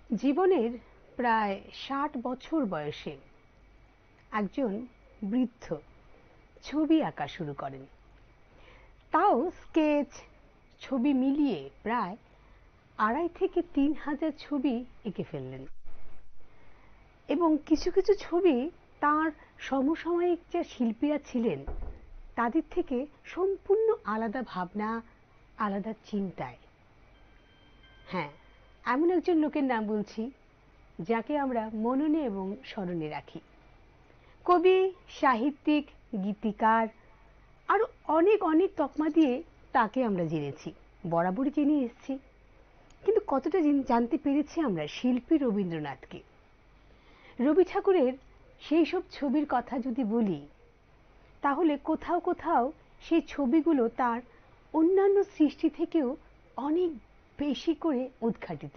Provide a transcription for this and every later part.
জীবনের প্রায় ৬০ বছর বয়সে একজন বৃদ্ধ ছবি আঁকা শুরু করেন, তাও স্কেচ ছবি মিলিয়ে প্রায় ২.৫ থেকে ৩,০০০ ছবি এঁকে ফেললেন। এবং কিছু কিছু ছবি তাঁর সমসাময়িক যে শিল্পীরা ছিলেন তাদের থেকে সম্পূর্ণ আলাদা ভাবনা, আলাদা চিন্তায়। হ্যাঁ, এমন একজন লোকের নাম বলছি যাকে আমরা মননে এবং স্মরণে রাখি। কবি, সাহিত্যিক, গীতিকার আরো অনেক অনেক তকমা দিয়ে তাকে আমরা জেনেছি, বরাবরই জেনে এসেছি। কিন্তু কতটা জানতে পেরেছি আমরা শিল্পী রবীন্দ্রনাথকে। রবি ঠাকুরের সেই সব ছবির কথা যদি বলি, তাহলে কোথাও কোথাও সেই ছবিগুলো তার অন্যান্য সৃষ্টি থেকেও অনেক বেশি করে উদ্ঘাটিত।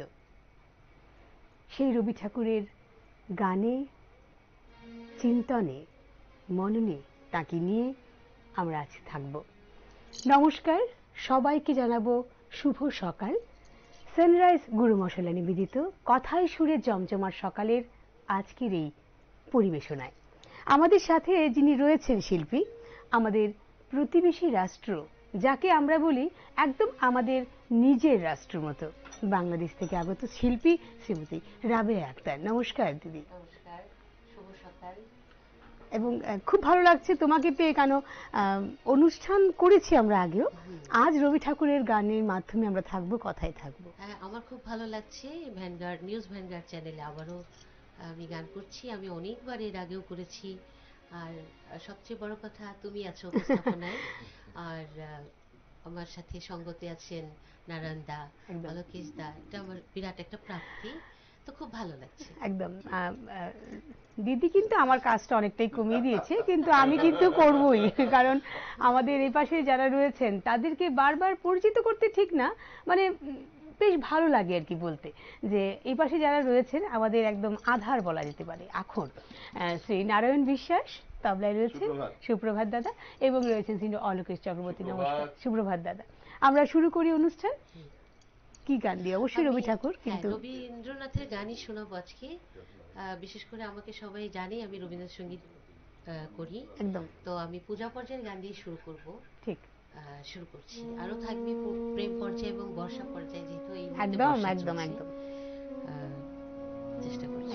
সেই রবি ঠাকুরের গানে, চিন্তনে, মননে তাকে নিয়ে আমরা আজ থাকব। নমস্কার, সবাইকে জানাবো শুভ সকাল। সানরাইজ গুরু মশলা নিবেদিত কথায় সুরে জমজমার সকালের আজকের এই পরিবেশনায় আমাদের সাথে যিনি রয়েছেন শিল্পী, আমাদের প্রতিবেশী রাষ্ট্র যাকে আমরা বলি একদম আমাদের নিজের রাষ্ট্র মতো, বাংলাদেশ থেকে আগত শিল্পী শ্রীমতী রাবেয়া আক্তার। নমস্কার দিদি। নমস্কার, শুভ সকাল। এবং খুব ভালো লাগছে তোমাকে পেয়ে, কেন অনুষ্ঠান করেছি আমরা আগেও। আজ রবি ঠাকুরের গানের মাধ্যমে আমরা থাকবো, কথায় থাকবো। হ্যাঁ, আমার খুব ভালো লাগছে। ভ্যানগার্ড নিউজ ভ্যানগার্ড চ্যানেলে আবারও আমি গান করছি। আমি অনেকবার এর আগেও করেছি। আর সবচেয়ে বড় কথা, তুমি আছো উপস্থাপনায়। আর আমার সাথে সঙ্গতে আছেন নারায়ণ দা, অলোকেশ দা। এটা আমার বিরাট একটা প্রাপ্তি, তো খুব ভালো লাগছে। একদম। দিদি কিন্তু আমার কাজটা অনেকটাই কমিয়ে দিয়েছে, কিন্তু আমি কিন্তু করবই, কারণ আমাদের এই পাশে যারা রয়েছেন তাদেরকে বারবার পরিচিত করতে ঠিক না, মানে বেশ ভালো লাগে আর কি বলতে, যে এই পাশে যারা রয়েছেন আমাদের একদম আধার বলা যেতে পারে। এখন শ্রী নারায়ণ বিশ্বাস তবলায় রয়েছেন, সুপ্রভাত দাদা, এবং রয়েছেন শ্রী অলোকেশ চক্রবর্তী। নমস্কার, সুপ্রভাত দাদা। আমরা শুরু করি অনুষ্ঠান। কি গান দিয়ে? অবশ্যই রবি ঠাকুর, কিন্তু রবীন্দ্রনাথের গানই শোনাবো আজকে। বিশেষ করে আমাকে সবাই জানে আমি রবীন্দ্রনাথ সঙ্গীত করি, একদম। তো আমি পূজা পর্যায়ের গান দিয়ে শুরু করব। ঠিক, শুরু করছি। আরো থাকবে প্রেম পর্যায়ে এবং বর্ষা পর্যায়ে, যেহেতু এই মুহূর্তে একদম বর্ষা একদম চলছে। একদম চেষ্টা করছি।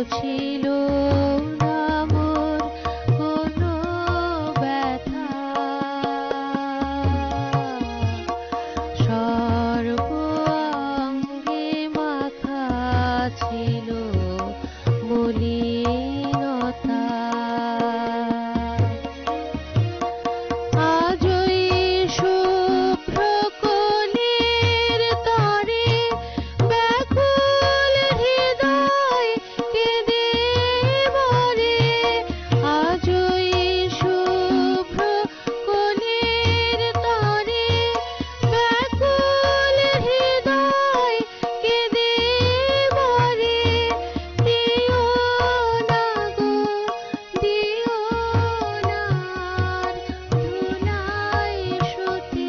ছিল না মোর কোনো ব্যথা, সর্বাঙ্গে মাখা ছিল মলিনতা। আজই শুভ্র কলির তরে ব্যাকুল হৃদয় কেঁদে মরে। আজই শুভ্র কলির তরে ব্যাকুল হৃদয় কেঁদে মরে। দিও না গো, দিও না আর ধুলাই শুতে।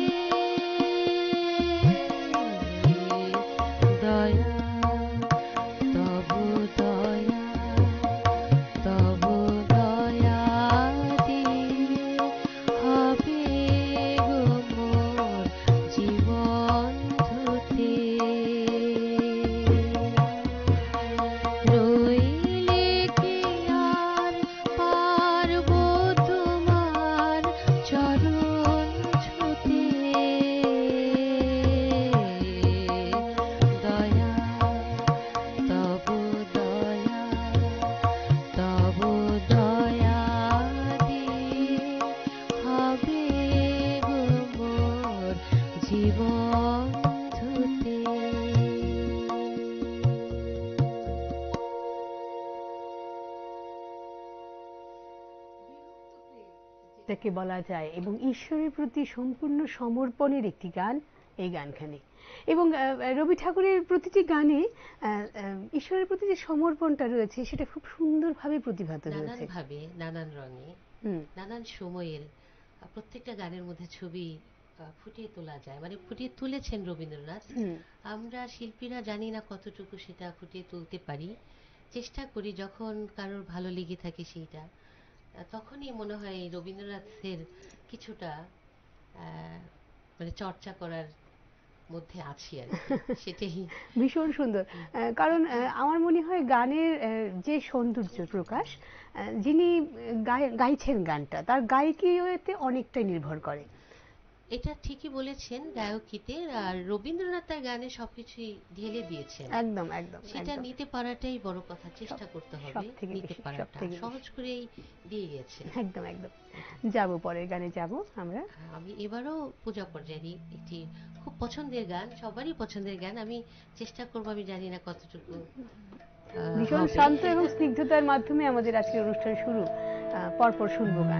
দয়া তবু দয়া, তবু দয়া দিয়ে হবে গো মোর জীবন ধুতে। নইলে কি আর পারব তোমার চরণ ছুতে। দয়া তবু দয়া, তবু দয়া দিয়ে হবে গো মোর জীবন ধুতে। যাকে বলা যায় এবং ঈশ্বরের প্রতি সম্পূর্ণ সমর্পণের একটি গান এই গানখানি। এবং রবি ঠাকুরের প্রতিটি গানে ঈশ্বরের প্রতি যে সমর্পণটা রয়েছে সেটা খুব সুন্দরভাবে প্রতিভাত রয়েছে। নানান ভাবে, নানান রঙে, নানান সময়ের প্রত্যেকটা গানের মধ্যে ছবি ফুটিয়ে তোলা যায়, মানে ফুটিয়ে তুলেছেন রবীন্দ্রনাথ। আমরা শিল্পীরা জানি না কতটুকু সেটা ফুটিয়ে তুলতে পারি, চেষ্টা করি। যখন কারোর ভালো লেগে থাকে সেইটা, তখনই মনে হয় রবীন্দ্রনাথের কিছুটা মানে চর্চা করার মধ্যে আছি আর কি। সেটাই ভীষণ সুন্দর। কারণ আমার মনে হয় গানের যে সৌন্দর্য প্রকাশ, যিনি গাইছেন গানটা, তার গায়িকীতে অনেকটাই নির্ভর করে। এটা ঠিকই বলেছেন, গায়কিতে। আর রবীন্দ্রনাথ তার গানে সবকিছুই ঢেলে দিয়েছেন। একদম একদম। সেটা নিতে পারাটাই বড় কথা, চেষ্টা করতে হবে নিতে পারাটা। সহজ করেই দিয়ে গেছে। একদম একদম। যাব পরের গানে যাব আমরা। আমি এবারও পূজা পর্যায়ে একটি খুব পছন্দের গান, সবারই পছন্দের গান। আমি চেষ্টা করব, আমি জানি না কতটুকু। ভীষণ শান্ত এবং স্নিগ্ধতার মাধ্যমে আমাদের আজকের অনুষ্ঠান শুরু। পরপর শুনবো গান।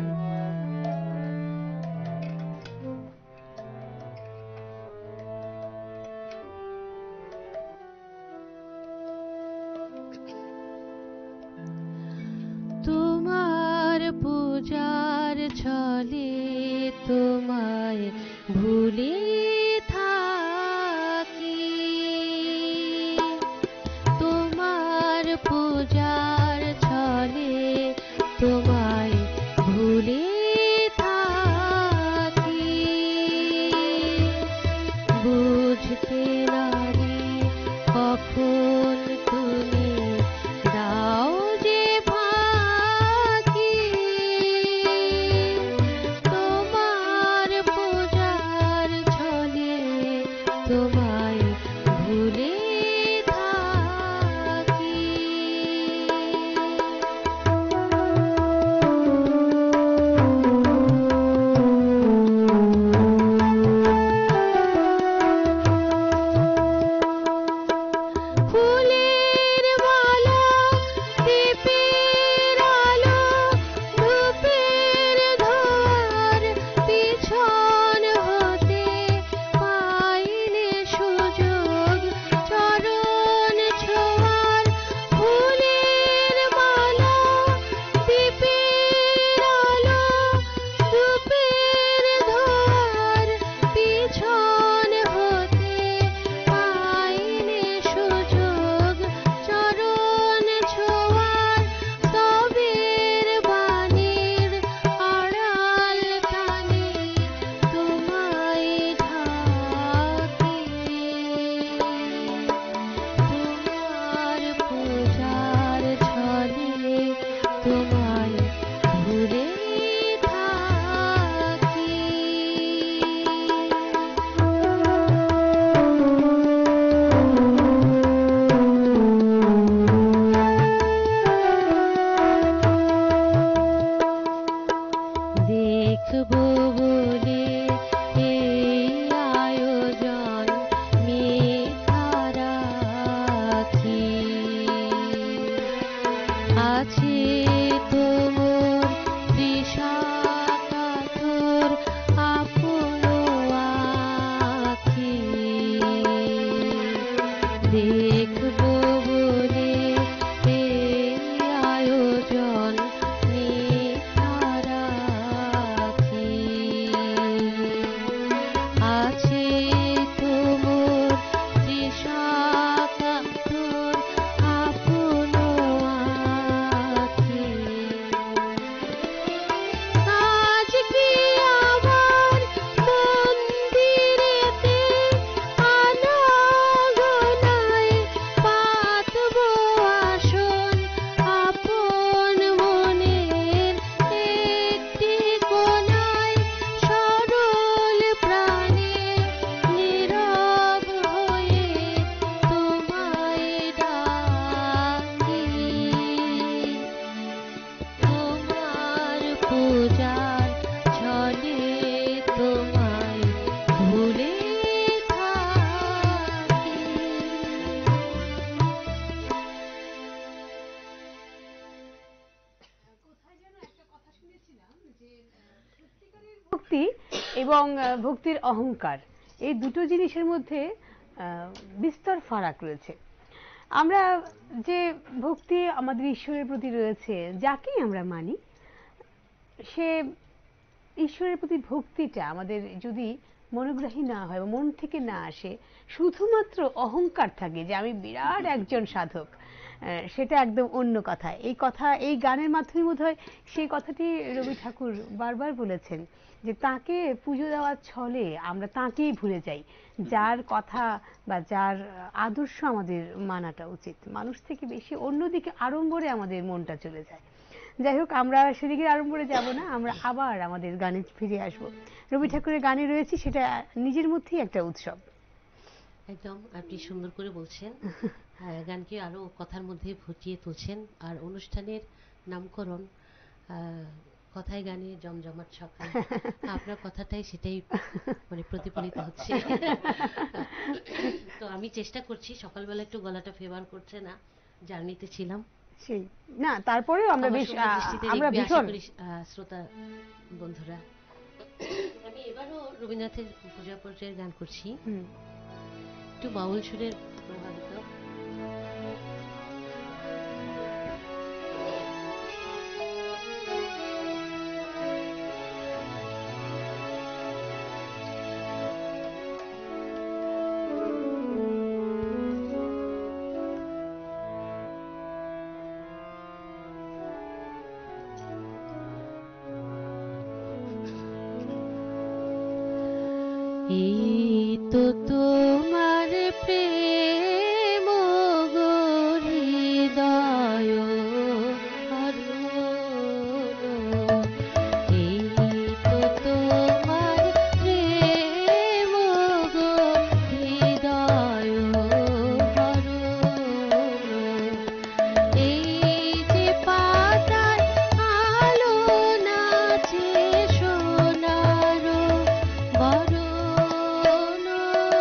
তোমার পূজার ছলে তোমায় ভুলে থাকি, তোমার পূজার ছলে তোমায় ভুলে থাকি। বুঝতে নারি কখন তুমি দাও যে ফাঁকি। তোমার পূজার আছে তোমর তৃষাকাতর আপন আখি দেখব বলে এই আয়োজন নিহারাখি আছে তোমর তৃষাকাতর আপন আখি আজ কি আবার মন্দিরেতে আনাগোনায় পাতব আসন আপন মনের একটি কোণায় সরল প্রাণে নীরব হয়ে তোমায় ডাকি তোমার পূজার ছলে তোমায় ভুলে থাকি। ভক্তি এবং ভক্তির অহংকার, এই দুটো জিনিসের মধ্যে বিস্তর ফারাক রয়েছে। আমরা যে ভক্তি আমাদের ঈশ্বরের প্রতি রয়েছে, যাকেই আমরা মানি, সে ঈশ্বরের প্রতি ভক্তিটা আমাদের যদি মনোগ্রাহী না হয় বা মন থেকে না আসে, শুধুমাত্র অহংকার থাকে যে আমি বিরাট একজন সাধক, সেটা একদম অন্য কথা। এই গানের মাধ্যমে বোধহয় সেই কথাটি রবি ঠাকুর বারবার বলেছেন যে তাকে পুজো দেওয়ার ছলে আমরা তাকেই ভুলে যাই, যার কথা বা যার আদর্শ আমাদের মানাটা উচিত। মানুষ থেকে বেশি অন্যদিকে আড়ম্বরে আমাদের মনটা চলে যায়। যাই হোক, আমরা সেদিকে আড়ম্বরে যাব না, আমরা আবার আমাদের গানে ফিরে আসবো। রবি ঠাকুরের গানে রয়েছি, সেটা নিজের মধ্যেই একটা উৎসব। একদম, আপনি সুন্দর করে বলছেন, গানকে আরো কথার মধ্যে ফুটিয়ে তুলছেন। আর অনুষ্ঠানের নামকরণ কথায় গানে জমজমাট সকাল, আপনার কথাটাই সেটাই মানে প্রতিফলিত হচ্ছে। তো আমি চেষ্টা করছি, সকালবেলা একটু গলাটা ফেভার করছে না, জার্নিতে ছিলাম সেই না, তারপরেও আমরা ভীষণ শ্রোতা বন্ধুরা। আমি এবারও রবীন্দ্রনাথের পূজা পর্যায়ের গান করছি, একটু বাউল সুরের প্রভাবিত। এই তো তোমার প্রেম গো হৃদয় হরণ, এই তো তোমার প্রেম গো হৃদয় হরণ, এই যে পাতায় আলো নাচে সোনার বরণ,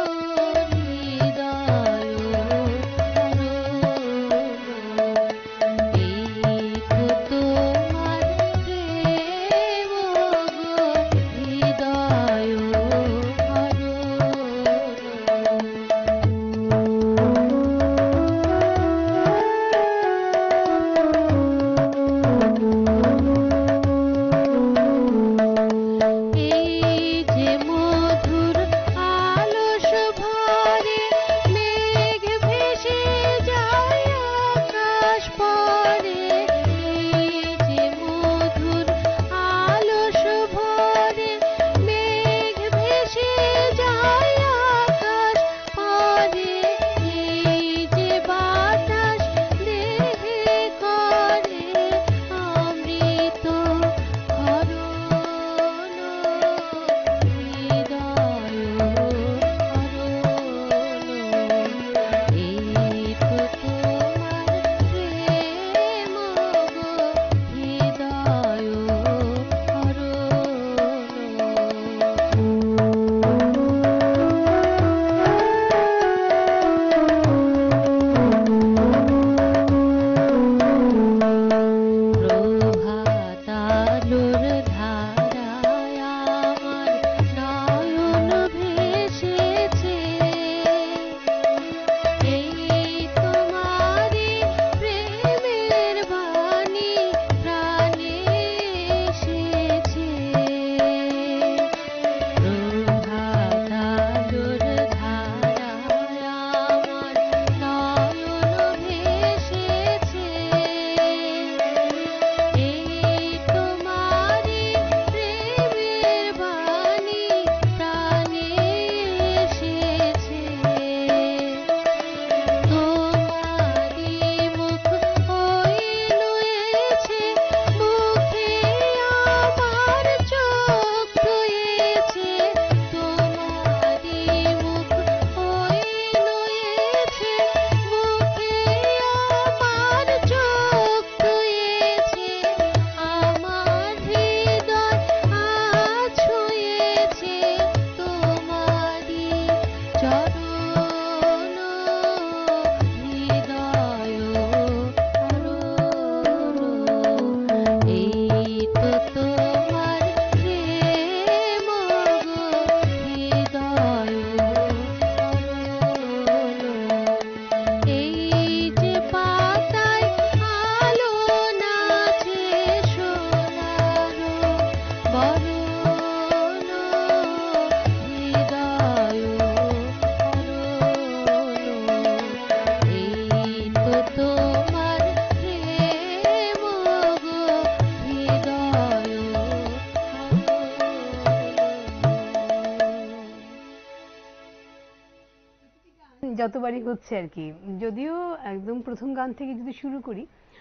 যতবারই হচ্ছে আর কি। যদিও একদম প্রথম গান থেকে যদি শুরু করি,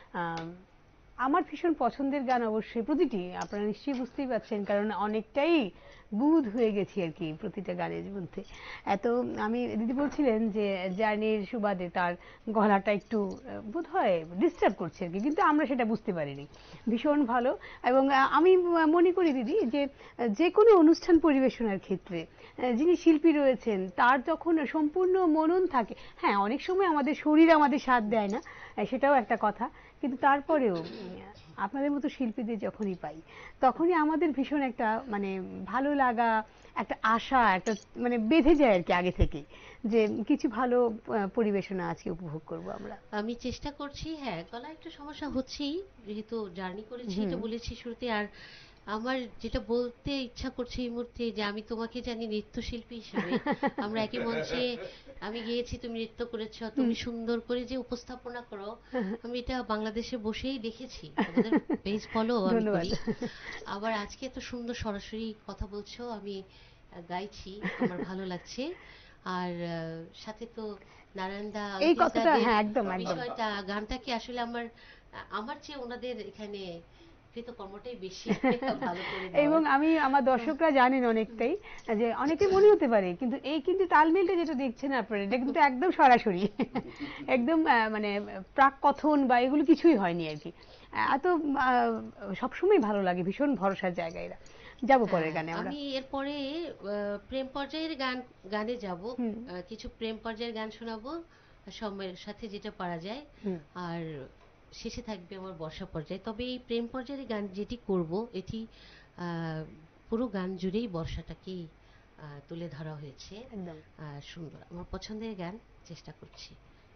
আমার ভীষণ পছন্দের গান অবশ্যই প্রতিটি, আপনারা নিশ্চয়ই বুঝতেই পারছেন, কারণ অনেকটাই বুঁদ হয়ে গেছি আর কি প্রতিটা গানের মধ্যে। এত আমি দিদি বলছিলেন যে জার্নির সুবাদে তার গলাটা একটু বোধ হয় ডিস্টার্ব করছে আর কি, কিন্তু আমরা সেটা বুঝতে পারিনি। ভীষণ ভালো। এবং আমি মনে করি দিদি যে যে কোনো অনুষ্ঠান পরিবেশনার ক্ষেত্রে যিনি শিল্পী রয়েছেন তার যখন সম্পূর্ণ মনন থাকে, হ্যাঁ অনেক সময় আমাদের শরীর আমাদের সাথ দেয় না, সেটাও একটা কথা, কিন্তু তারপরেও আপনাদের মতো শিল্পীদের যখনই পাই তখনই আমাদের ভীষণ একটা মানে ভালো লাগা, একটা আশা, একটা মানে বেঁধে যায় আর কি আগে থেকে, যে কিছু ভালো পরিবেশনা আজকে উপভোগ করব আমরা। আমি চেষ্টা করছি, হ্যাঁ গলা একটু সমস্যা হচ্ছেই, যেহেতু জার্নি করেছি এটা বলেছি শুরুতে। আর আমার যেটা বলতে ইচ্ছা করছে এই মুহূর্তে, যে আমি তোমাকে জানি নৃত্যশিল্পী হিসেবে, আমরা একই মঞ্চে আমি গিয়েছি, তুমি নৃত্য করেছ, তুমি সুন্দর করে যে উপস্থাপনা করো, আমি এটা বাংলাদেশে বসেই দেখেছি, আমাদের পেজ ফলো আমি করি। আবার আজকে এত সুন্দর সরাসরি কথা বলছো, আমি গাইছি, আমার ভালো লাগছে। আর সাথে তো নারায়ণদা এই কথাটা, হ্যাঁ একদম একদম বিষয়টা, গানটা কি আসলে আমার আমার চেয়ে ওনাদের এখানে কৃতকর্মটাই বেশি ভালো করে দেওয়ার। এবং আমি আমার দর্শকরা জানেন অনেকটাই, যে অনেকে মনে হতে পারে কিন্তু এই কিন্তু তালমেলটা যেটা দেখছেন আপনারা, এটা কিন্তু একদম সরাসরি একদম মানে প্রাক কথন বা এগুলো কিছুই হয়নি আর কি। এত সবসময় ভালো লাগে, ভীষণ ভরসার জায়গায় এরা। যাবো পরের গানে আমরা। আমি এরপরে প্রেম পর্যায়ের গানে যাব, কিছু প্রেম পর্যায়ের গান শোনাবো সময়ের সাথে যেটা পারা যায়। আর শেষে থাকবে আমার বর্ষা পর্যায়ে। তবে এই প্রেম পর্যায়ের গান যেটি করব, এটি পুরো গান জুড়েই বর্ষাটাকেই তুলে ধরা হয়েছে। একদম সুন্দর, আমার পছন্দের গান, চেষ্টা করছি।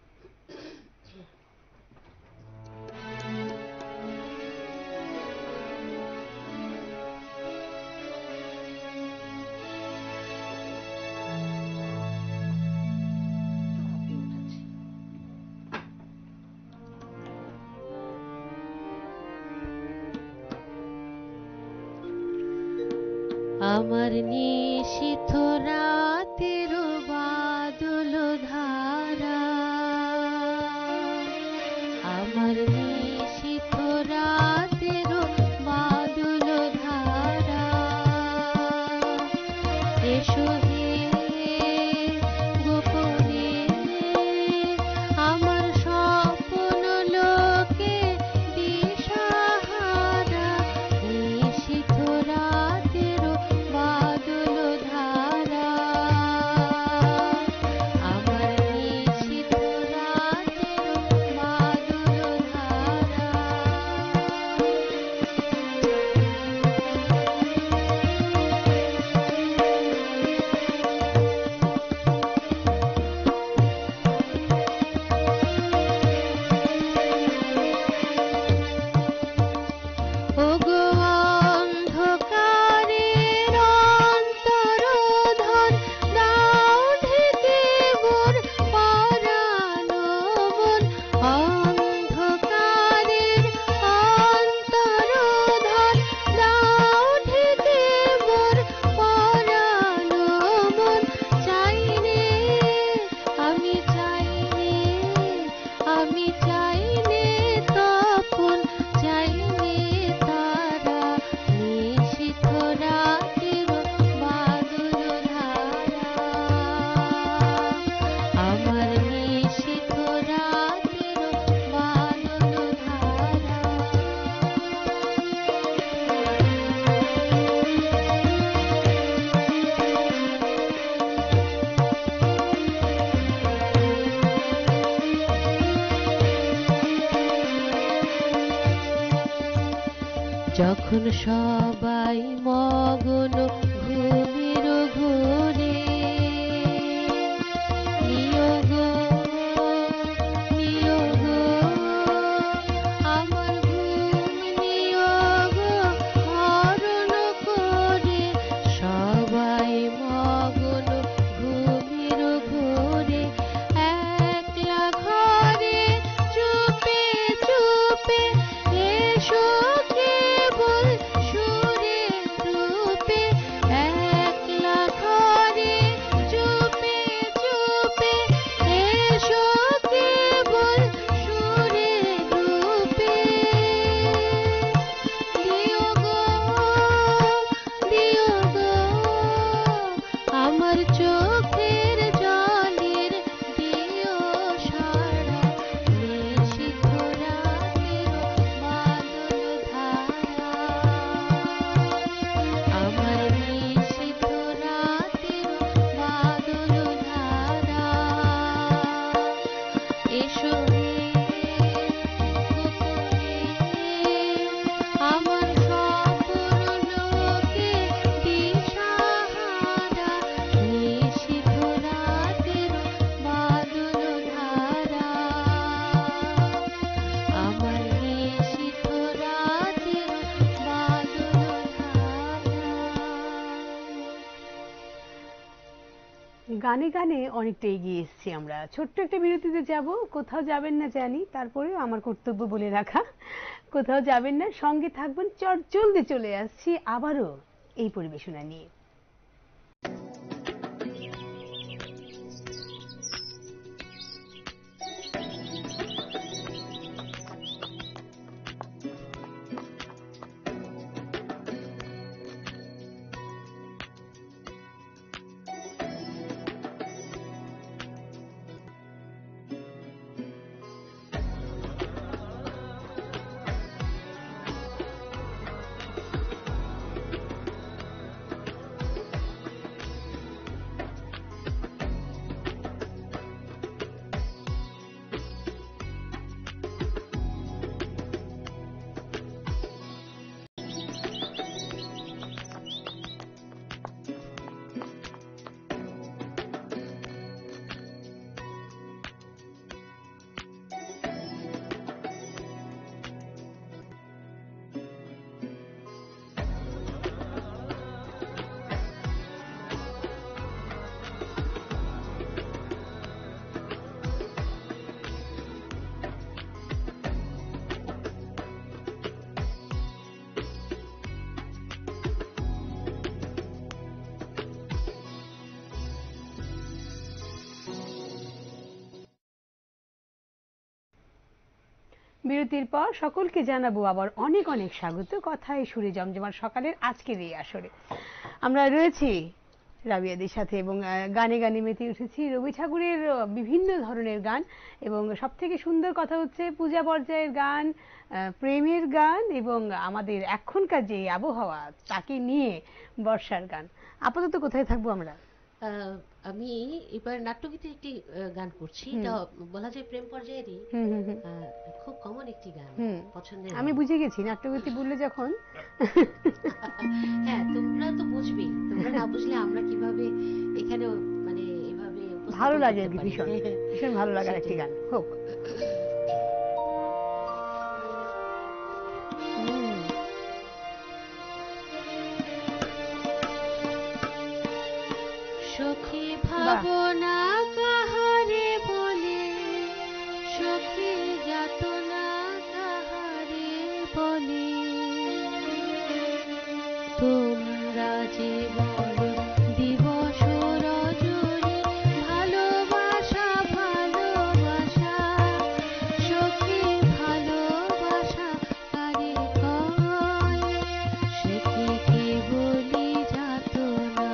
আমার নিশীথ রাতের বাদল ধারা, আমার নিশীথ রাতের বাদল ধারা, এসো হে গোপনে আমার স্বপ্ন লোকে দিশাহারা, নিশীথ রাতের বাদল ধারা, আমার নিশীথ রাতের বাদল ধারা। ওগো অন্ধকারের অন্তরোধন, দাও ঢেকে মোর পরানো মন, অন্ধকারের অন্তরোধন, দাও ঢেকে মোর পরানো মন, চাইনে আমি চাইনে, আমি চাইনে তপন, চাইনে তারা, নিশীথ রাতের বাদল ধারা, আমার নিশীথ রাতের বাদল ধারা। যখন সবাই মগন ঘুমের ঘোরে, নিয়োগ নিয়োগ আমার ঘুম নিয়োগ হরণ করে, সবাই মগন ঘুমের ঘোরে, একলা ঘরে চুপে চুপে এসো কেবল সুরে রূপে, একলা ঘরে গানে গানে অনেকটা এগিয়ে এসেছি আমরা। ছোট্ট একটা বিরতিতে যাব, কোথাও যাবেন না জানি, তারপরেও আমার কর্তব্য বলে রাখা, কোথাও যাবেন না, সঙ্গে থাকবেন। জলদি চলে আসছি আবারও এই পরিবেশনা নিয়ে। বিরতির পর সকলকে জানাবো আবার অনেক অনেক স্বাগত কথায় সুরে জমজমার সকালের আজকের এই আসরে। আমরা রয়েছি রাবিয়াদের সাথে এবং গানে গানে মেতে উঠেছি রবি ঠাকুরের বিভিন্ন ধরনের গান, এবং সব থেকে সুন্দর কথা হচ্ছে পূজা পর্যায়ের গান, প্রেমের গান, এবং আমাদের এখনকার যে আবহাওয়া তাকে নিয়ে বর্ষার গান। আপাতত কোথায় থাকবো আমরা? আমি এবার নাট্যগীতের একটি গান করছি, এটা বলা যায় প্রেম পর্যায়েরই, খুব কমন একটি গান, পছন্দের। আমি বুঝে গেছি নাট্যগীতি বললে যখন। হ্যাঁ, তোমরা তো বুঝবেই, তোমরা না বুঝলে আমরা কিভাবে এখানে মানে এভাবে ভালো লাগে আর কি, ভীষণ ভীষণ ভালো লাগার একটি গান হোক। সখী ভাবনা কাহারে বলে, সখী যাতনা কাহারে বলে, তোমরা যে বলো দিবস রজনী ভালোবাসা ভালোবাসা, সখী ভালোবাসা কারে কয়, সে কি কেবলি যাতনা,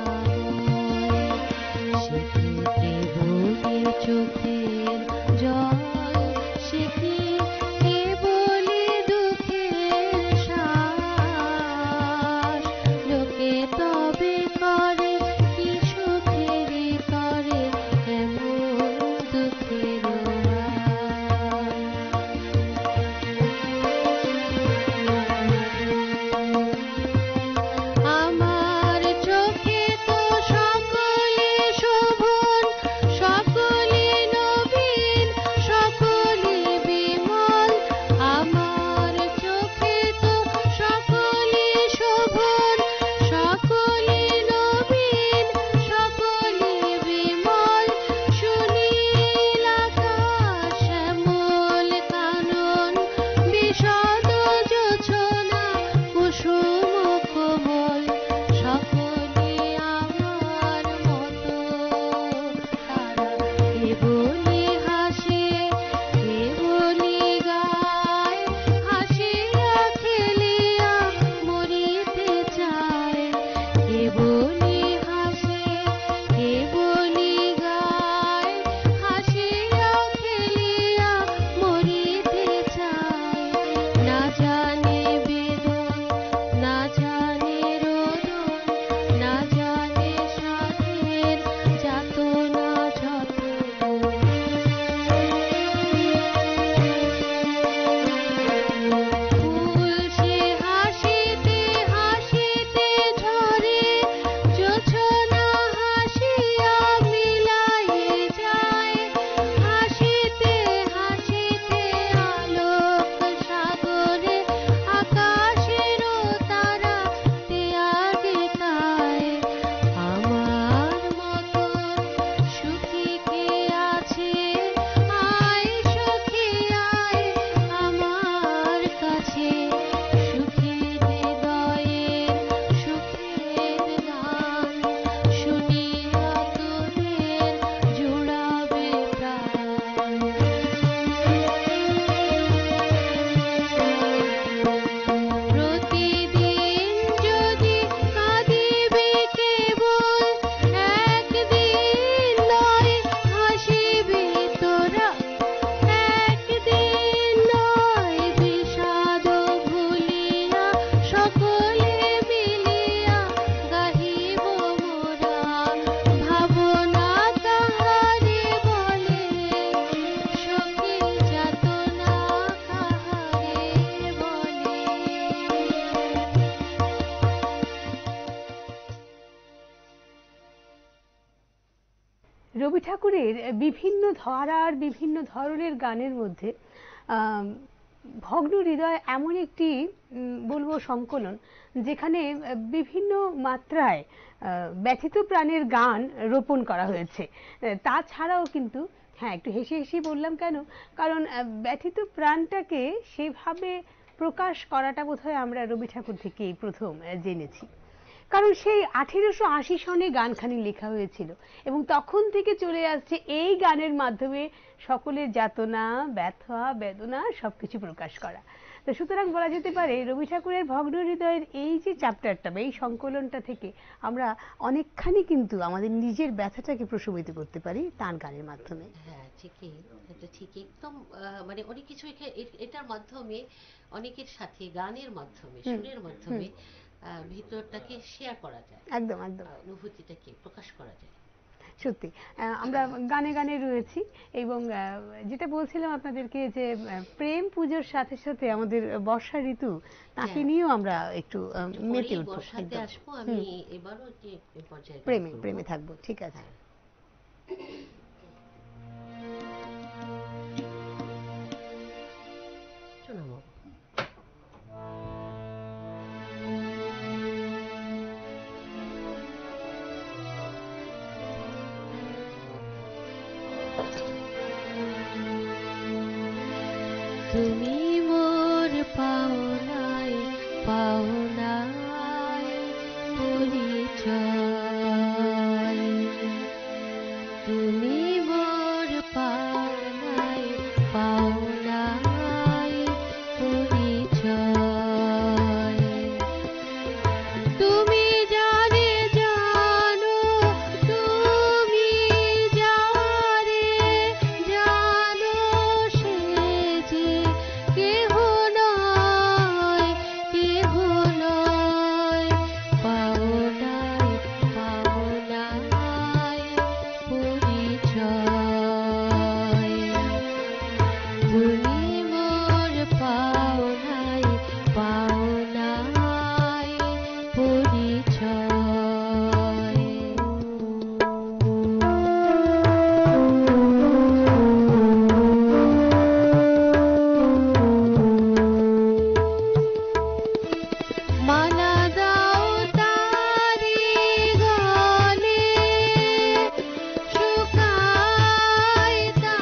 সে কি কেবলি চোখের জল, সে কি কেবলি দুঃখের শ্বাস, লোকে তবে রবি ঠাকুরের বিভিন্ন ধারার বিভিন্ন ধরনের গানের মধ্যে ভগ্ন হৃদয় এমন একটি বলবো সংকলন যেখানে বিভিন্ন মাত্রায় ব্যথিত প্রাণের গান রোপণ করা হয়েছে। তাছাড়াও কিন্তু হ্যাঁ, একটু হেসে হেসে বললাম কেন, কারণ ব্যথিত প্রাণটাকে সেভাবে প্রকাশ করাটা বোধহয় আমরা রবি ঠাকুর থেকেই প্রথম জেনেছি। কারণ সেই 1880 সনে গানখানি লেখা হয়েছিল এবং তখন থেকে চলে আসছে এই গানের মাধ্যমে সকলের যাতনা, ব্যথা, বেদনা সবকিছু প্রকাশ করা। তো সুতরাং বলা যেতে পারে রবি ঠাকুরের ভগ্ন হৃদয়ের এই যে চ্যাপ্টারটা বা এই সংকলনটা থেকে আমরা অনেকখানি কিন্তু আমাদের নিজের ব্যথাটাকে প্রশমিত করতে পারি তার গানের মাধ্যমে। হ্যাঁ ঠিকই, এটা ঠিক একদম। মানে অনেক কিছু এটার মাধ্যমে অনেকের সাথে গানের মাধ্যমে, সুরের মাধ্যমে ভিতরটাকে শেয়ার করা যায়, একদম একদম অনুভূতিটাকে প্রকাশ করা যায়। সত্যি আমরা গানে গানে রয়েছি এবং যেটা বলছিলাম আপনাদেরকে যে প্রেম পুজোর সাথে সাথে আমাদের বর্ষা ঋতু তাকে নিয়েও আমরা একটু মেতে উঠবো। বর্ষাতে আসবো, আমি এবারও যে পর্যায়ে প্রেমে থাকবো। ঠিক আছে। শোনাবো। তুমি মোর পাওনায় পাওনায় পরিচয়, তুমি মোর পাওনায় পাওনায় পরিচয়, তুমি জানে জানো, তুমি জানে জানো, সে যে কেহ নয় কেহ নয়, পাওনায় পাওনায় পরিচয়, তুমি মোর পাওনায় পাওনায় পরিচয়। মালা দাও তারি গলে, শুকাই তা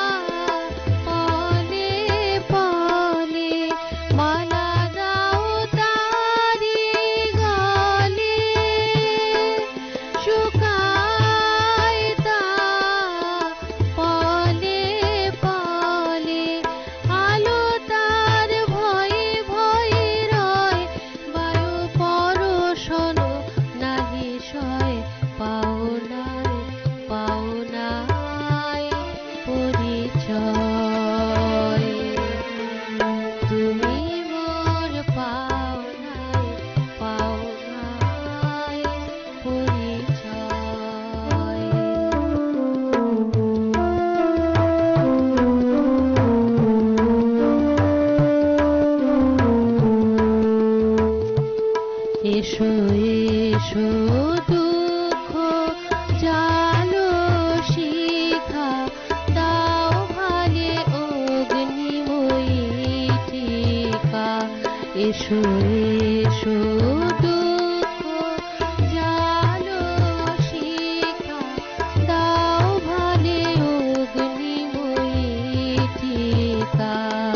পলে পলে, মালা দাও তারি গলে, শুকাই তা পলে পলে, আলো তার ভয়ে ভয়ে রয়, বায়ু পরশন নাহি সয়, পাওনায় পাওনায় পরিচয়, তুমি মোর পাওনায় পাওনায় পরিচয়। এসো এসো দুঃখ জালো শিখা, দাও ভালে অগ্নিময়ী টিকা, এসো এসো দুঃখ জালো শিখা, দাও ভালে অগ্নিময়ী টিকা,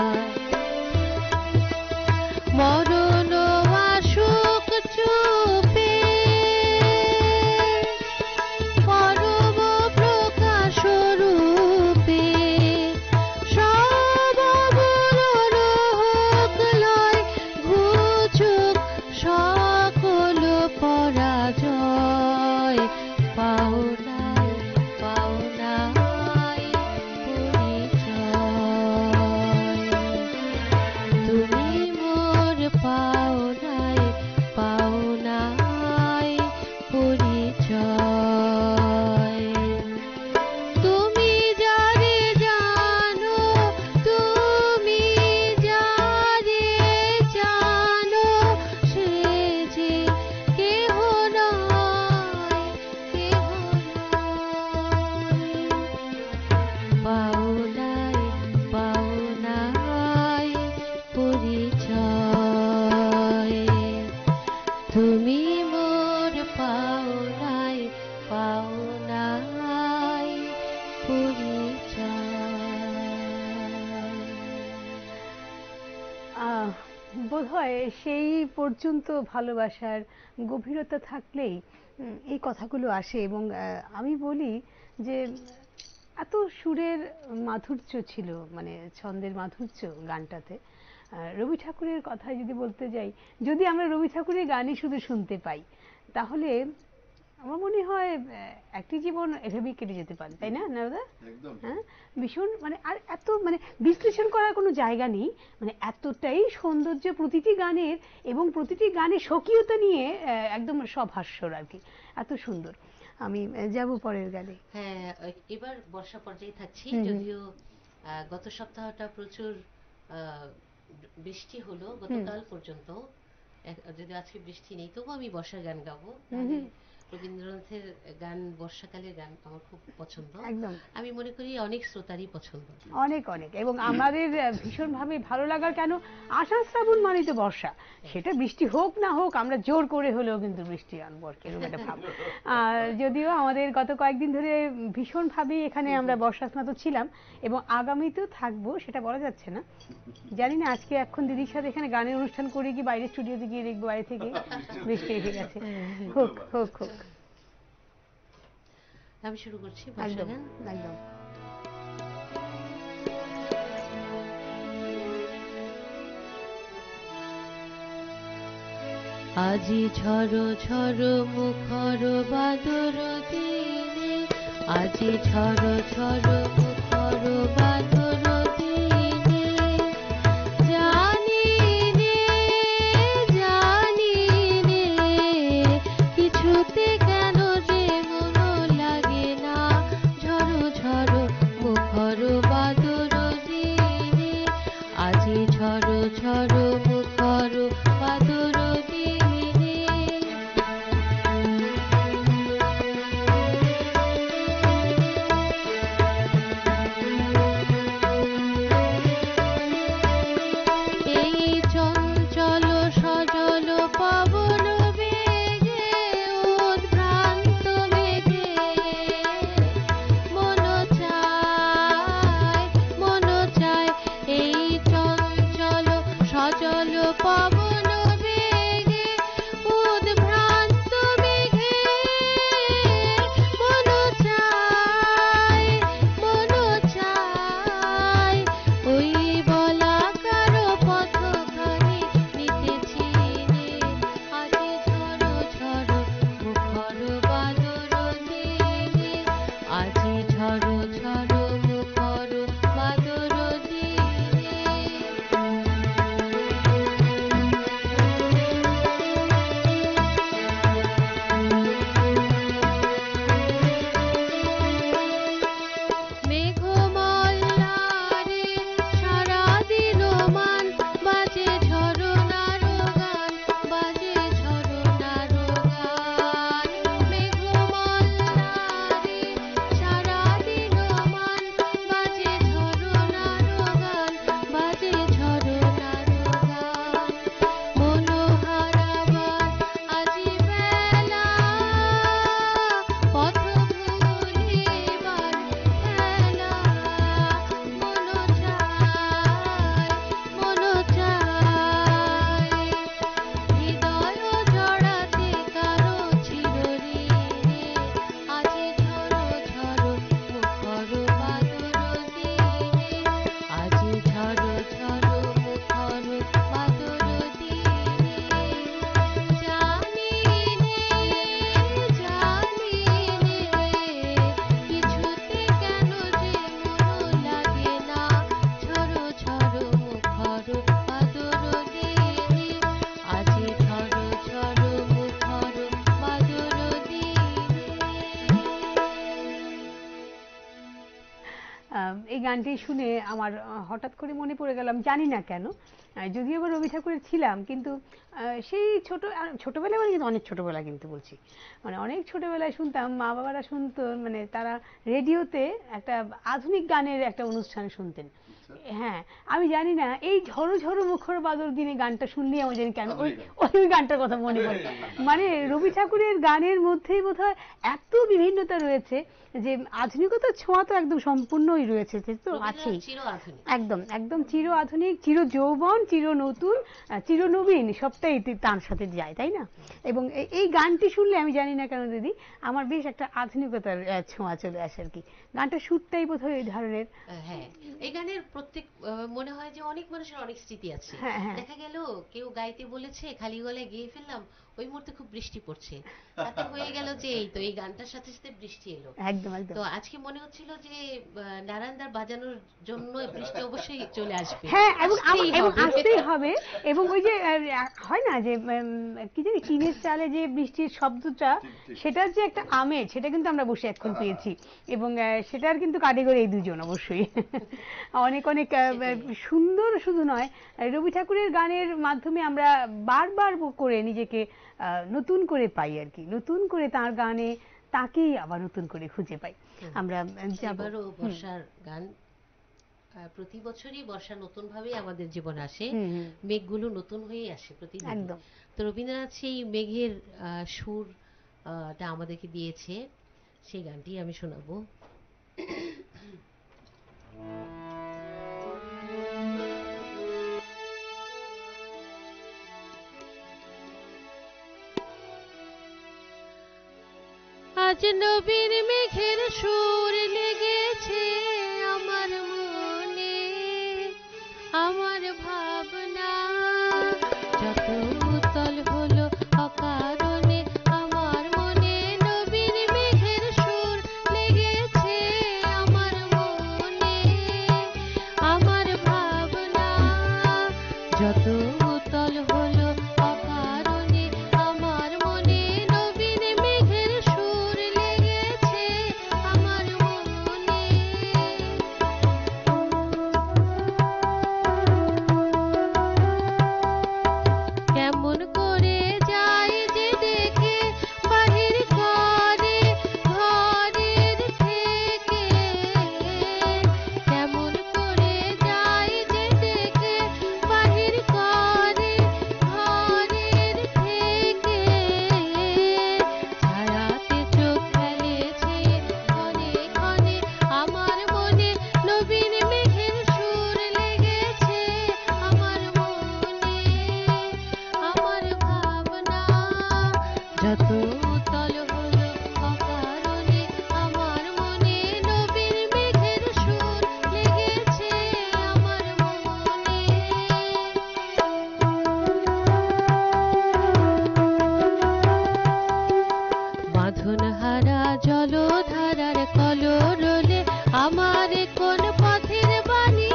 মরণ আসুক চুপে, পরম প্রকাশ রূপে, সব অবরণ হোক লয়, ঘুচুক সব বোধহয় সেই পর্যন্ত ভালোবাসার গভীরতা থাকলেই এই কথাগুলো আসে। এবং আমি বলি যে এত সুরের মাধুর্য ছিল, মানে ছন্দের মাধুর্য গানটাতে। রবি ঠাকুরের কথা যদি বলতে যাই, যদি আমরা রবি ঠাকুরের গানই শুধু শুনতে পাই তাহলে আমার মনে হয় একটি জীবন এভাবেই কেটে যেতে পারে, তাই না নারদা? হ্যাঁ, ভীষণ মানে আর এত মানে বিশ্লেষণ করার কোনো জায়গা নেই, মানে এতটাই সৌন্দর্য প্রতিটি গানের, এবং প্রতিটি গানের স্বকীয়তা নিয়ে একদম সব হাস্যর আর কি, এত সুন্দর। আমি যাব পরের গানে। হ্যাঁ, এবার বর্ষা পর্যায়ে থাকছি। যদিও গত সপ্তাহটা প্রচুর বৃষ্টি হলো গতকাল পর্যন্ত, যদি আজকে বৃষ্টি নেই, তবু আমি বর্ষার গান গাবো। রবীন্দ্রনাথের গান, বর্ষাকালের গান আমার খুব পছন্দ। একদম, আমি মনে করি অনেক শ্রোতারই পছন্দ। অনেক অনেক, এবং আমাদের ভীষণভাবে ভালো লাগার কেন, আষাঢ় শ্রাবণ মানে তো বর্ষা, সেটা বৃষ্টি হোক না হোক আমরা জোর করে হলেও কিন্তু বৃষ্টি আনবো আর কি, এরকম একটা ভাব। যদিও আমাদের গত কয়েকদিন ধরে ভীষণভাবে এখানে আমরা বর্ষাস্নাত ছিলাম, এবং আগামীতেও থাকবো, সেটা বলা যাচ্ছে না। জানি না আজকে এখন দিদির সাথে এখানে গানের অনুষ্ঠান করে কি বাইরে স্টুডিওতে গিয়ে দেখবো বাইরে থেকে বৃষ্টি এসে গেছে। হোক হোক হোক, আমি শুরু করছি বর্ষা গান। একদম। আজি ঝড়ো ঝড়ো মুখর বাদর দিনে, আজি ঝড়ো ঝড়ো মুখর বাদর দিনে, জানি নে জানি নে কিছুতে কেন যে মন লাগে না, ঝড়ো ঝড়ো মুখর বাদর দিনে, আজি ঝড়ো ঝড়ো মুখর বাদর এই গানটি শুনে আমার হঠাৎ করে মনে পড়ে গেল, আমি জানি না কেন, যদিও আবার রবি ঠাকুরের ছিলাম, কিন্তু সেই ছোটবেলায়, মানে কিন্তু অনেক ছোটবেলা কিন্তু বলছি, মানে অনেক ছোটবেলায় শুনতাম, মা বাবারা শুনতো, মানে তারা রেডিওতে একটা আধুনিক গানের একটা অনুষ্ঠান শুনতেন। হ্যাঁ, আমি জানি না, এই ঝড়ো ঝড়ো মুখর বাদর দিনে গানটা শুনলেই আমার জানি কেন ওই গানটার কথা মনে পড়ে। মানে রবি ঠাকুরের গানের মধ্যেই বোধহয় এত বিভিন্নতা রয়েছে যে আধুনিকতার ছোঁয়া তো একদম সম্পূর্ণই রয়েছে, তো আছেই, একদম একদম চির আধুনিক, চির যৌবন, চির নতুন, চিরনবীন সবটাই তার সাথে যায়, তাই না? এবং এই গানটি শুনলে আমি জানি না কেন দিদি আমার বেশ একটা আধুনিকতার ছোঁয়া চলে আসে আর কি। গানটা সুরটাই বোধহয় ওই ধরনের। হ্যাঁ, এই গানের প্রত্যেক মনে হয় যে অনেক মানুষের অনেক স্মৃতি আছে। হ্যাঁ হ্যাঁ দেখা গেল কেউ গাইতে বলেছে, খালি গলায় গেয়ে ফেললাম, ওই মুহূর্তে খুব বৃষ্টি পড়ছে, তাতে হয়ে গেল যে এই তো এই গানটার সাথে সাথে বৃষ্টি এলো। একদম একদম। তো আজকে মনে হচ্ছিল যে নারায়ণদার বাজানোর জন্য বৃষ্টি অবশ্যই চলে আসবে, হ্যাঁ, এবং আসতেই হবে। হবে। এবং ওই যে হয় না যে কি জানি টিনের চালে যে বৃষ্টির শব্দটা, সেটার যে একটা আমেজ, সেটা কিন্তু আমরা বসে এখন পেয়েছি। এবং সেটার কিন্তু কারিগর এই দুজন অবশ্যই। অনেক অনেক সুন্দর শুধু নয়, রবি ঠাকুরের গানের মাধ্যমে আমরা বারবার করে নিজেকে নতুন করে পাই আর কি, নতুন করে তার গানে তাকেই আবার নতুন করে খুঁজে পাই আমরা। এবারও বর্ষার গান, প্রতি বছরই বর্ষা নতুন ভাবে আমাদের জীবনে আসে, মেঘগুলো নতুন হয়ে আসে প্রতিদিন। একদম। তো রবীন্দ্রনাথ সেই মেঘের সুর টা আমাদেরকে দিয়েছে, সেই গানটি আমি শোনাবো। আজ নবীন মেঘের সুর লেগেছে আমার মনে, আমার ভাবনা যত উতল হলো অকারণে, আমার মনে নবীন মেঘের সুর লেগেছে আমার মনে, আমার ভাবনা যত উতল হলো অকারণে, আমার মনে নবীন মেঘের সুর লেগেছে আমার মনে। কেমন করে যাই যে ডেকে বাহির করে ঘরের থেকে, কেমন করে যাই যে ডেকে বাহির করে ঘরের থেকে, ছায়াতে চোখ ফেলেছে ক্ষণে ক্ষণে, আমার মনে নবীন মেঘের সুর লেগেছে আমার মনে, আমার ভাবনা যত উতল হলো অকারণে, আমার মনে নবীন মেঘের সুর লেগেছে আমার মনে। বাঁধনহারা জলধারার কলরলে আমার কোন পথের বাণী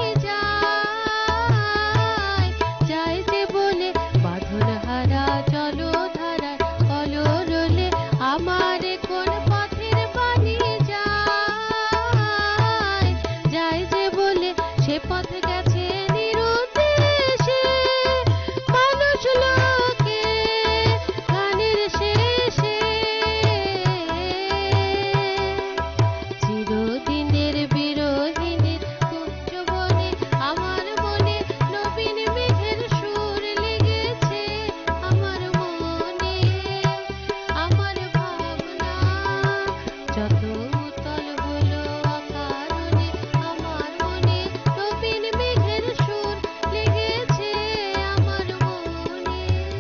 যায়, যায় যে বলে বাঁধনহারা জলধারার কলরলে আমার কোন পথের বাণী যায়, যায় যে বলে সে পথ গেছে নিরুদ্দেশে মানুষ লোকে গানের শেষে, চিরদিনের বিরোহিনীর তুচ্ছ বনে, আমার মনে নবীন মেঘের সুর লেগেছে আমার মনে, আমার ভাবনা যত উতল হলো অকারণে, আমার মনে নবীন মেঘের সুর লেগেছে আমার মনে।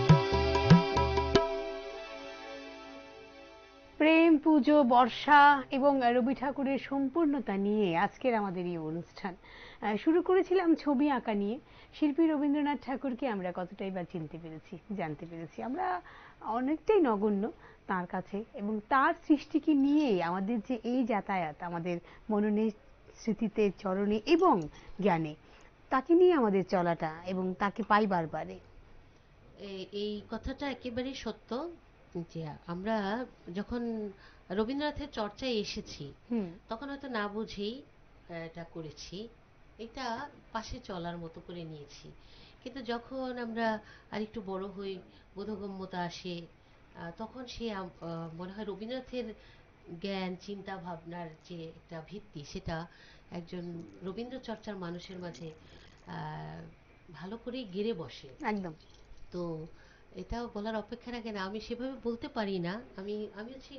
প্রেম, পুজো, বর্ষা এবং রবি ঠাকুরের সম্পূর্ণতা নিয়ে আজকের আমাদের এই অনুষ্ঠান। শুরু করেছিলাম ছবি আঁকা নিয়ে। শিল্পী রবীন্দ্রনাথ ঠাকুরকে আমরা কতটাই বা চিনতে পেরেছি, জানতে পেরেছি, আমরা অনেকটাই নগণ্য তার কাছে। এবং তার সৃষ্টিকে নিয়েই আমাদের যে এই যাতায়াত, আমাদের মননে, স্মৃতিতে, চরণে এবং জ্ঞানে, তাকে নিয়ে আমাদের চলাটা এবং তাকে পাই বারবারে। এই কথাটা একেবারেই সত্য যে আমরা যখন রবীন্দ্রনাথের চর্চায় এসেছি তখন হয়তো না বুঝেই এটা করেছি, এটা পাশে চলার মতো করে নিয়েছি। কিন্তু যখন আমরা আরেকটু বড় হই, বোধগম্যতা আসে, তখন সে মনে হয় রবীন্দ্রনাথের জ্ঞান, চিন্তা ভাবনার যে একটা ভিত্তি, সেটা একজন রবীন্দ্র চর্চার মানুষের মাঝে ভালো করেই গেড়ে বসে। একদম। তো এটাও বলার অপেক্ষা রাখে না, আমি সেভাবে বলতে পারি না, আমি হচ্ছে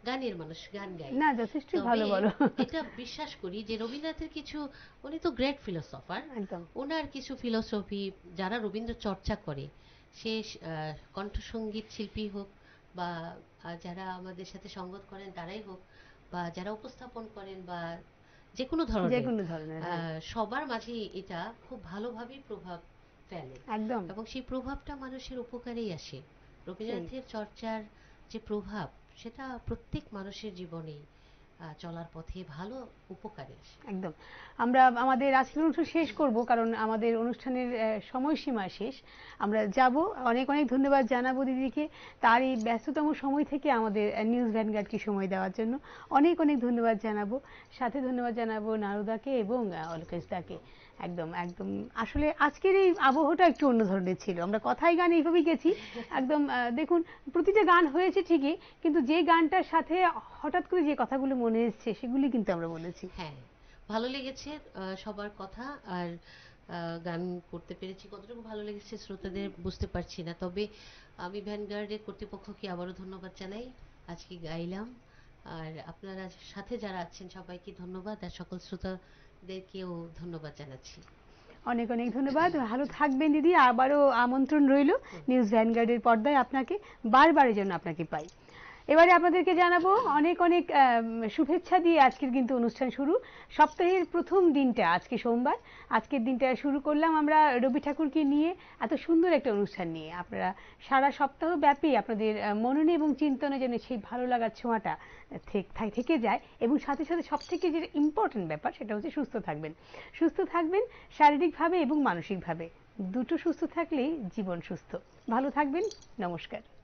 গানের মানুষ, গান গাই না, যথেষ্ট ভালো তবে বলো। এটা বিশ্বাস করি যে রবীন্দ্রনাথের কিছু, উনি তো গ্রেট ফিলোসফার, একদম ওনার কিছু ফিলোসফি যারা রবীন্দ্র চর্চা করে, সে কণ্ঠসঙ্গীত শিল্পী হোক বা যারা আমাদের সাথে সঙ্গত করেন তারাই হোক, বা যারা উপস্থাপন করেন বা যে কোনো যে ধরনের, কোনো ধরনের, হ্যাঁ সবার মাঝে এটা খুব ভালোভাবেই প্রভাব ফেলে একদম এবং সেই প্রভাবটা মানুষের উপকারেই আসে। সেই রবীন্দ্রনাথের চর্চার যে প্রভাব, সেটা প্রত্যেক মানুষের জীবনেই চলার পথে ভালো উপকারে আসে। একদম। আমরা আমাদের আজকের অনুষ্ঠান শেষ করব, কারণ আমাদের অনুষ্ঠানের সময়সীমা শেষ। আমরা যাব। অনেক অনেক ধন্যবাদ জানাবো দিদিকে, তার এই ব্যস্ততম সময় থেকে আমাদের নিউজ ভ্যানগার্ডকে সময় দেওয়ার জন্য অনেক অনেক ধন্যবাদ জানাবো। সাথে ধন্যবাদ জানাবো নারুদাকে এবং অলকেশদাকে। একদম একদম আসলে আজকের এই আবহটা একটু অন্য ধরনের ছিল। আমরা কথায় গান এইভাবেই গেছি একদম। দেখুন, প্রতিটা গান হয়েছে ঠিকই, কিন্তু যে গানটার সাথে হঠাৎ করে যে কথাগুলো মনে এসছে সেগুলি কিন্তু আমরা বলেছি। হ্যাঁ, ভালো লেগেছে সবার কথা। আর গান করতে পেরেছি, কতটুকু ভালো লেগেছে শ্রোতাদের বুঝতে পারছি না, তবে আমি ভ্যানগার্ডের কর্তৃপক্ষকে আবারও ধন্যবাদ জানাই, আজকে গাইলাম। আর আপনারা সাথে যারা আছেন সবাইকে ধন্যবাদ, আর সকল শ্রোতাদেরকেও ধন্যবাদ জানাচ্ছি। অনেক অনেক ধন্যবাদ। ভালো থাকবেন দিদি। আবারও আমন্ত্রণ রইল নিউজ ভ্যানগার্ডের পর্দায় আপনাকে বারবারের জন্য আপনাকে পাই। এবারে আপনাদেরকে জানাবো অনেক অনেক শুভেচ্ছা দিয়ে আজকের কিন্তু অনুষ্ঠান শুরু। সপ্তাহের প্রথম দিনটা আজকে সোমবার, আজকের দিনটা শুরু করলাম আমরা রবি ঠাকুরকে নিয়ে, এত সুন্দর একটা অনুষ্ঠান নিয়ে। আপনারা সারা সপ্তাহ ব্যাপী আপনাদের মননে এবং চিন্তনে যেন সেই ভালো লাগার ছোঁয়াটা থেকে যায়, এবং সাথে সাথে সব থেকে যেটা ইম্পর্টেন্ট ব্যাপার সেটা হচ্ছে সুস্থ থাকবেন। সুস্থ থাকবেন শারীরিকভাবে এবং মানসিকভাবে, দুটো সুস্থ থাকলেই জীবন সুস্থ। ভালো থাকবেন। নমস্কার।